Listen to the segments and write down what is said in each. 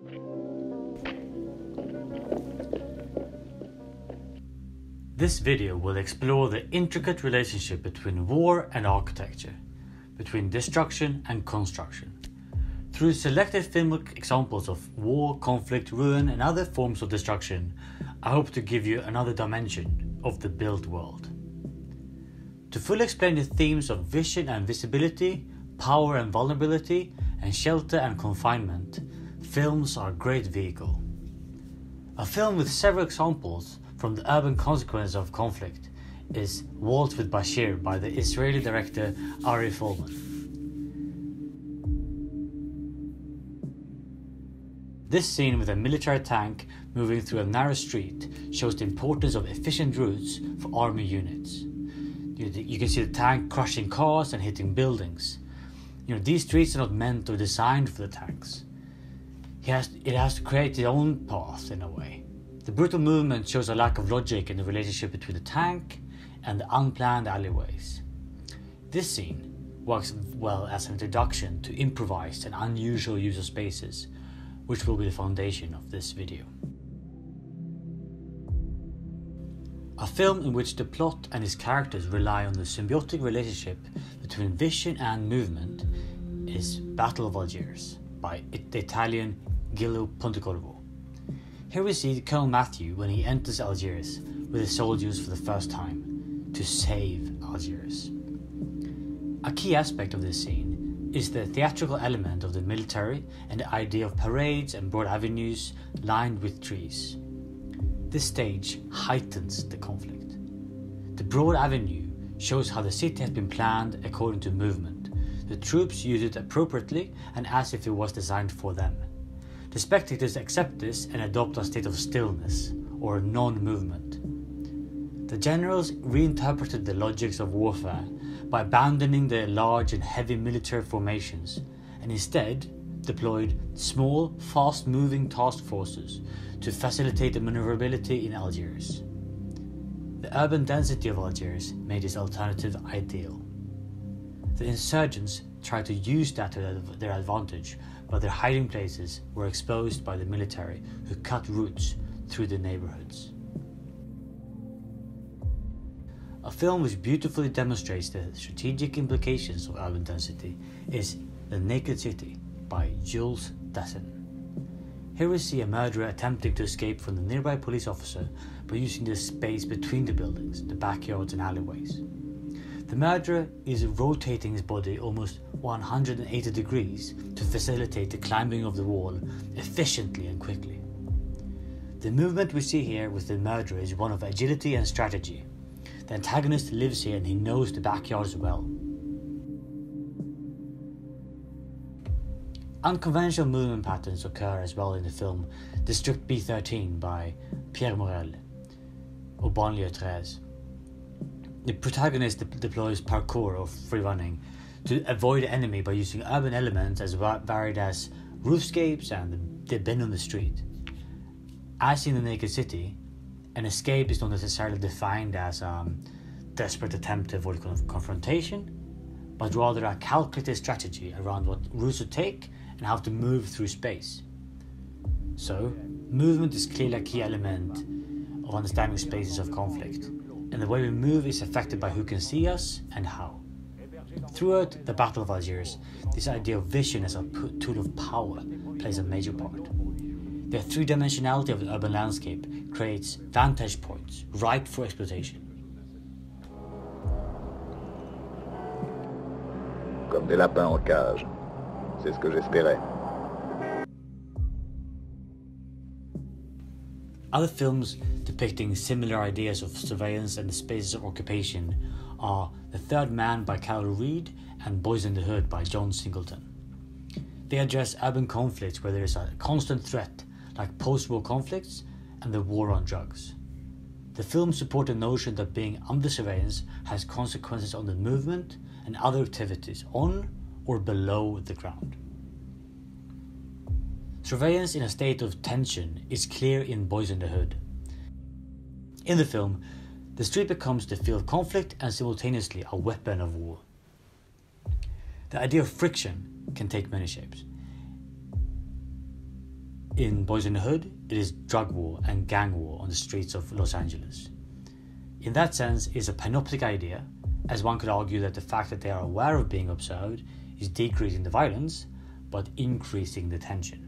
This video will explore the intricate relationship between war and architecture, between destruction and construction. Through selected filmic examples of war, conflict, ruin and other forms of destruction, I hope to give you another dimension of the built world. To fully explain the themes of vision and visibility, power and vulnerability, and shelter and confinement, films are a great vehicle. A film with several examples from the urban consequences of conflict is Waltz with Bashir by the Israeli director Ari Folman. This scene with a military tank moving through a narrow street shows the importance of efficient routes for army units. You can see the tank crushing cars and hitting buildings. These streets are not meant or designed for the tanks. It has to create its own path in a way. The brutal movement shows a lack of logic in the relationship between the tank and the unplanned alleyways. This scene works well as an introduction to improvised and unusual use of spaces, which will be the foundation of this video. A film in which the plot and its characters rely on the symbiotic relationship between vision and movement is Battle of Algiers by the Italian Gillo Pontecorvo. Here we see Colonel Matthew when he enters Algiers with his soldiers for the first time to save Algiers. A key aspect of this scene is the theatrical element of the military and the idea of parades and broad avenues lined with trees. This stage heightens the conflict. The broad avenue shows how the city has been planned according to movement. The troops use it appropriately and as if it was designed for them. The spectators accept this and adopt a state of stillness or non-movement. The generals reinterpreted the logics of warfare by abandoning their large and heavy military formations and instead deployed small, fast-moving task forces to facilitate the maneuverability in Algiers. The urban density of Algiers made this alternative ideal. The insurgents tried to use that to their advantage, but their hiding places were exposed by the military, who cut routes through the neighborhoods. A film which beautifully demonstrates the strategic implications of urban density is The Naked City by Jules Dassin. Here we see a murderer attempting to escape from the nearby police officer by using the space between the buildings, the backyards and alleyways. The murderer is rotating his body almost 180 degrees to facilitate the climbing of the wall efficiently and quickly. The movement we see here with the murderer is one of agility and strategy. The antagonist lives here and he knows the backyards well. Unconventional movement patterns occur as well in the film District B13 by Pierre Morel, or Banlieue 13. The protagonist deploys parkour or free running to avoid the enemy by using urban elements as varied as roofscapes and the bin on the street. As in The Naked City, an escape is not necessarily defined as a desperate attempt to avoid confrontation, but rather a calculated strategy around what routes to take and how to move through space. So, movement is clearly a key element of understanding spaces of conflict, and the way we move is affected by who can see us and how. Throughout the Battle of Algiers, this idea of vision as a tool of power plays a major part. The three-dimensionality of the urban landscape creates vantage points ripe for exploitation. Comme des lapins en cage. C'est ce que j'espérais. Other films depicting similar ideas of surveillance and the spaces of occupation are The Third Man by Carol Reed and Boys in the Hood by John Singleton. They address urban conflicts where there is a constant threat, like post-war conflicts and the war on drugs. The films support the notion that being under surveillance has consequences on the movement and other activities on or below the ground. Surveillance in a state of tension is clear in Boys in the Hood. In the film, the street becomes the field of conflict and simultaneously a weapon of war. The idea of friction can take many shapes. In Boys in the Hood, it is drug war and gang war on the streets of Los Angeles. In that sense, it is a panoptic idea, as one could argue that the fact that they are aware of being observed is decreasing the violence, but increasing the tension.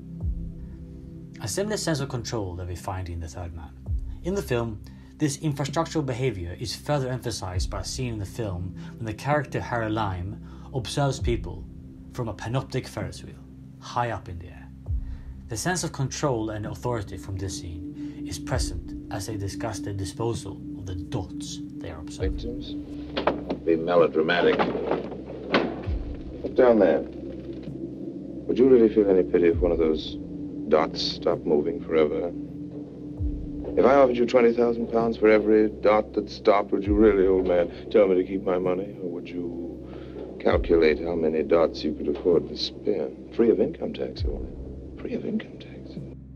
A similar sense of control that we find in The Third Man. In the film, this infrastructural behavior is further emphasized by a scene in the film when the character Harry Lime observes people from a panoptic Ferris wheel, high up in the air. The sense of control and authority from this scene is present as they discuss the disposal of the dots they are observing. Victims? Be melodramatic. Look down there. Would you really feel any pity if one of those dots stopped moving forever? If I offered you 20,000 pounds for every dot that stopped, would you really, old man, tell me to keep my money? Or would you calculate how many dots you could afford to spend? Free of income tax, only. Free of income tax.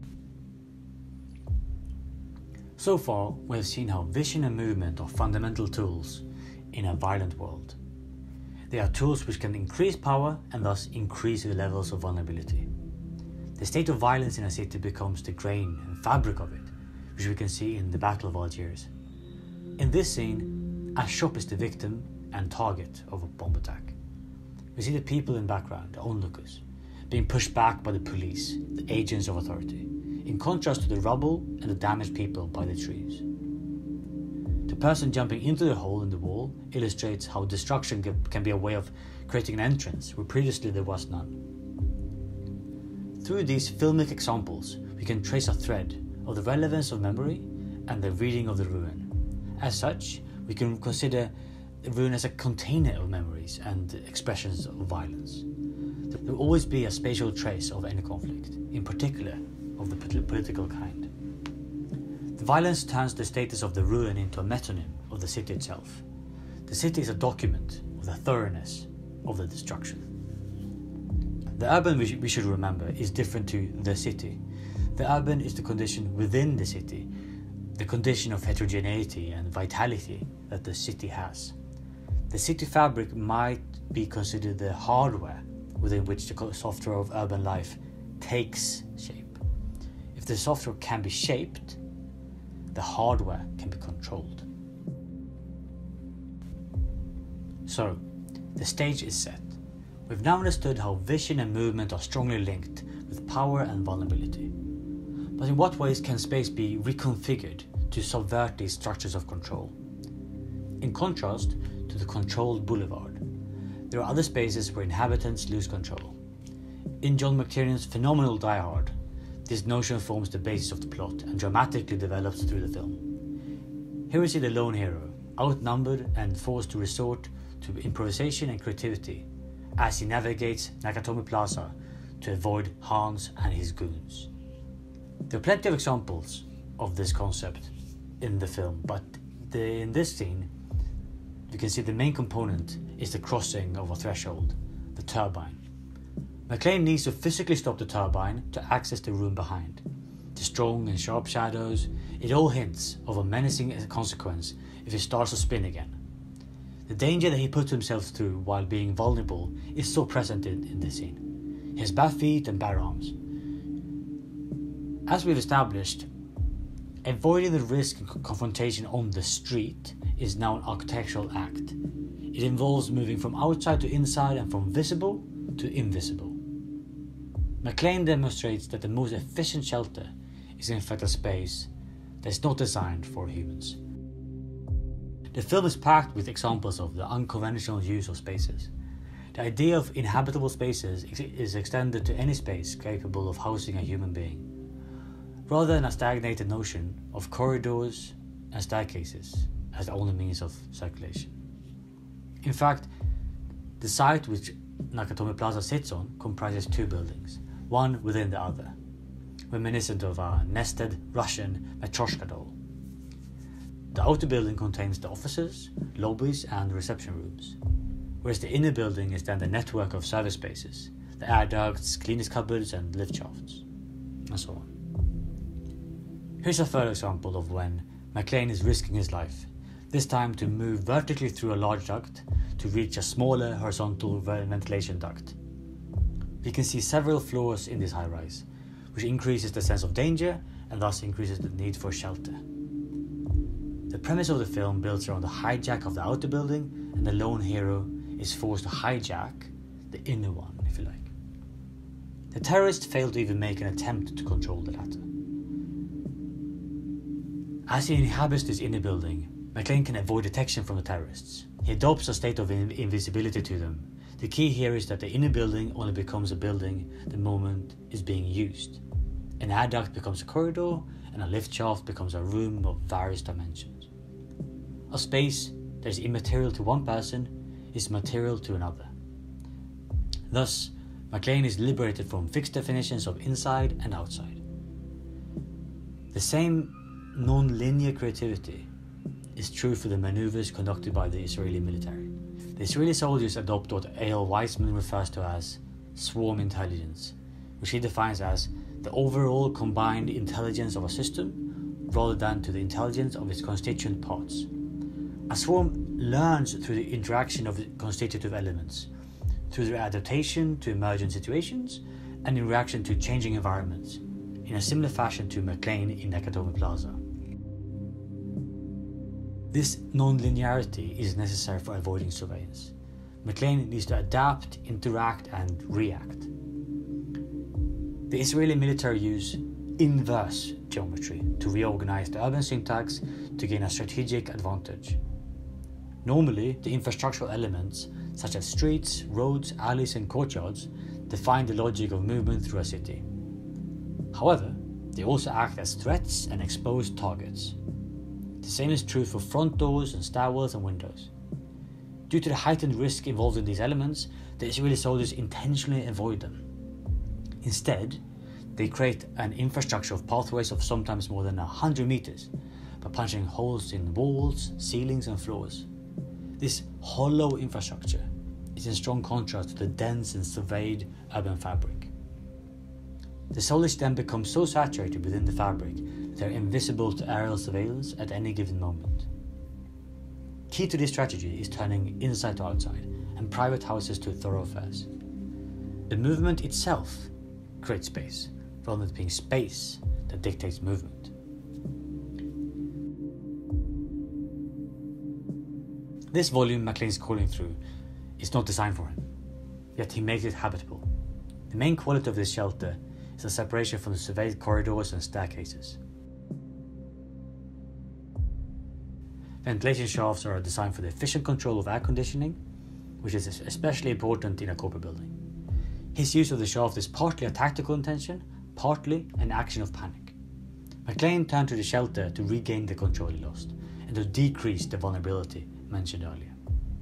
So far, we have seen how vision and movement are fundamental tools in a violent world. They are tools which can increase power and thus increase the levels of vulnerability. The state of violence in a city becomes the grain and fabric of it, which we can see in the Battle of Algiers. In this scene, a shop is the victim and target of a bomb attack. We see the people in the background, the onlookers, being pushed back by the police, the agents of authority, in contrast to the rubble and the damaged people by the trees. The person jumping into the hole in the wall illustrates how destruction can be a way of creating an entrance where previously there was none. Through these filmic examples, we can trace a thread of the relevance of memory and the reading of the ruin. As such, we can consider the ruin as a container of memories and expressions of violence. There will always be a spatial trace of any conflict, in particular of the political kind. The violence turns the status of the ruin into a metonym of the city itself. The city is a document of the thoroughness of the destruction. The urban we should remember is different to the city. The urban is the condition within the city, the condition of heterogeneity and vitality that the city has. The city fabric might be considered the hardware within which the software of urban life takes shape. If the software can be shaped, the hardware can be controlled. So, the stage is set. We've now understood how vision and movement are strongly linked with power and vulnerability. But in what ways can space be reconfigured to subvert these structures of control? In contrast to the controlled boulevard, there are other spaces where inhabitants lose control. In John McTiernan's phenomenal Die Hard, this notion forms the basis of the plot and dramatically develops through the film. Here we see the lone hero, outnumbered and forced to resort to improvisation and creativity as he navigates Nakatomi Plaza to avoid Hans and his goons. There are plenty of examples of this concept in the film, but in this scene, you can see the main component is the crossing of a threshold, the turbine. McClane needs to physically stop the turbine to access the room behind. The strong and sharp shadows, it all hints of a menacing consequence if it starts to spin again. The danger that he puts himself through while being vulnerable is so present in this scene. He has bare feet and bare arms. As we've established, avoiding the risk and confrontation on the street is now an architectural act. It involves moving from outside to inside and from visible to invisible. McClane demonstrates that the most efficient shelter is in fact a space that is not designed for humans. The film is packed with examples of the unconventional use of spaces. The idea of inhabitable spaces is extended to any space capable of housing a human being, rather than a stagnated notion of corridors and staircases as the only means of circulation. In fact, the site which Nakatomi Plaza sits on comprises two buildings, one within the other, reminiscent of a nested Russian Matryoshka doll. The outer building contains the offices, lobbies and reception rooms, whereas the inner building is then the network of service spaces, the air ducts, cleaners cupboards and lift shafts, and so on. Here's a further example of when McClane is risking his life, this time to move vertically through a large duct to reach a smaller horizontal ventilation duct. We can see several floors in this high-rise, which increases the sense of danger and thus increases the need for shelter. The premise of the film builds around the hijack of the outer building, and the lone hero is forced to hijack the inner one, if you like. The terrorists fail to even make an attempt to control the latter. As he inhabits this inner building, McClane can avoid detection from the terrorists. He adopts a state of invisibility to them. The key here is that the inner building only becomes a building the moment it's being used. An adduct becomes a corridor, and a lift shaft becomes a room of various dimensions. A space that is immaterial to one person is material to another. Thus, McClane is liberated from fixed definitions of inside and outside. The same non-linear creativity is true for the maneuvers conducted by the Israeli military. The Israeli soldiers adopt what Eyal Weizman refers to as swarm intelligence, which he defines as the overall combined intelligence of a system rather than to the intelligence of its constituent parts. A swarm learns through the interaction of the constitutive elements, through their adaptation to emergent situations and in reaction to changing environments, in a similar fashion to McClane in Nakatomi Plaza. This non-linearity is necessary for avoiding surveillance. McClane needs to adapt, interact and react. The Israeli military use inverse geometry to reorganize the urban syntax to gain a strategic advantage. Normally, the infrastructural elements, such as streets, roads, alleys and courtyards, define the logic of movement through a city. However, they also act as threats and exposed targets. The same is true for front doors and stairwells and windows. Due to the heightened risk involved in these elements, the Israeli soldiers intentionally avoid them. Instead, they create an infrastructure of pathways of sometimes more than 100 meters by punching holes in walls, ceilings and floors. This hollow infrastructure is in strong contrast to the dense and surveyed urban fabric. The soldiers then become so saturated within the fabric that they are invisible to aerial surveillance at any given moment. Key to this strategy is turning inside to outside and private houses to thoroughfares. The movement itself creates space, rather than being space that dictates movement. This volume McClane is calling through is not designed for him, yet he makes it habitable. The main quality of this shelter is the separation from the surveyed corridors and staircases. Ventilation shafts are designed for the efficient control of air conditioning, which is especially important in a corporate building. His use of the shaft is partly a tactical intention, partly an action of panic. McClane turned to the shelter to regain the control he lost, and to decrease the vulnerability mentioned earlier.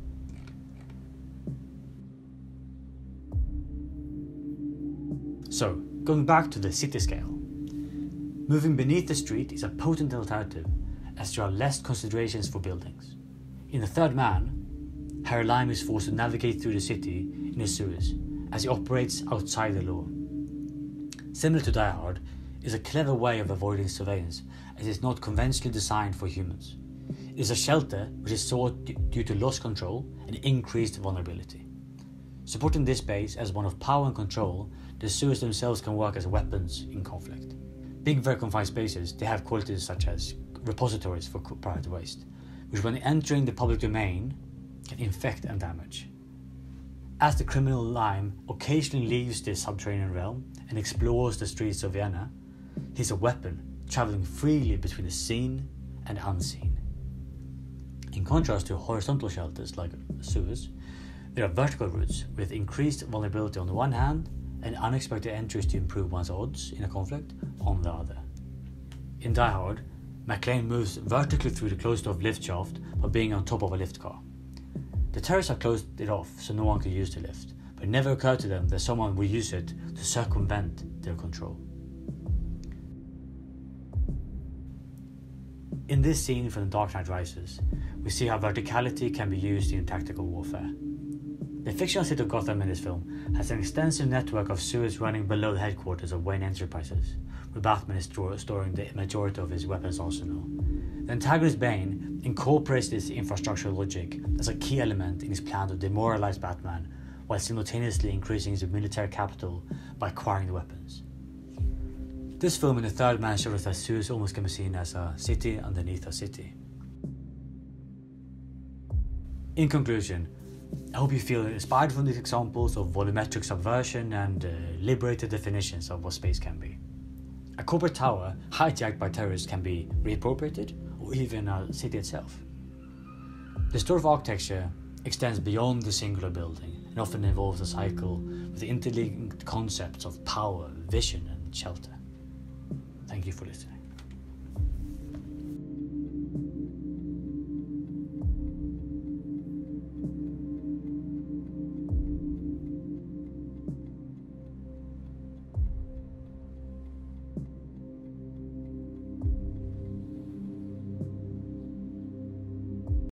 So, going back to the city scale, moving beneath the street is a potent alternative as there are less considerations for buildings. In The Third Man, Harry Lime is forced to navigate through the city in his sewers as he operates outside the law. Similar to Die Hard, is a clever way of avoiding surveillance as it is not conventionally designed for humans. It is a shelter which is sought due to lost control and increased vulnerability. Supporting this base as one of power and control, the sewers themselves can work as weapons in conflict. Being very confined spaces, they have qualities such as repositories for private waste, which when entering the public domain can infect and damage. As the criminal Lime occasionally leaves this subterranean realm and explores the streets of Vienna, he is a weapon travelling freely between the seen and unseen. In contrast to horizontal shelters like sewers, there are vertical routes with increased vulnerability on the one hand and unexpected entries to improve one's odds in a conflict on the other. In Die Hard, McClane moves vertically through the closed-off lift shaft by being on top of a lift car. The terrorists have closed it off so no one could use the lift, but it never occurred to them that someone would use it to circumvent their control. In this scene from The Dark Knight Rises, we see how verticality can be used in tactical warfare. The fictional city of Gotham in this film has an extensive network of sewers running below the headquarters of Wayne Enterprises, where Batman is storing the majority of his weapons arsenal. The antagonist Bane incorporates this infrastructural logic as a key element in his plan to demoralize Batman, while simultaneously increasing his military capital by acquiring the weapons. This film in the third man shows us that Suez almost can be seen as a city underneath a city. In conclusion, I hope you feel inspired from these examples of volumetric subversion and liberated definitions of what space can be. A corporate tower hijacked by terrorists can be reappropriated, or even a city itself. The story of architecture extends beyond the singular building and often involves a cycle with the interlinked concepts of power, vision, and shelter. Thank you for listening.